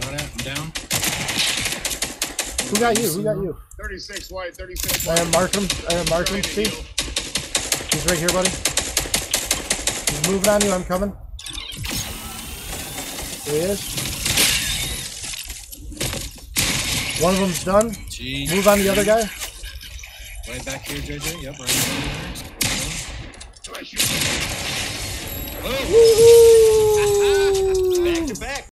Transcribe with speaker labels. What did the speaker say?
Speaker 1: Shot at. I'm down.
Speaker 2: Who got you? Who got you?
Speaker 3: 36 white, 36 white.
Speaker 2: I mark him. Mark him. See? He's right here, buddy. He's moving on you. I'm coming. There he is. One of them's done.
Speaker 1: Jeez.
Speaker 2: Move on the other guy.
Speaker 1: Right back here, JJ. Yep, right here.
Speaker 3: Woo!
Speaker 1: Back to back.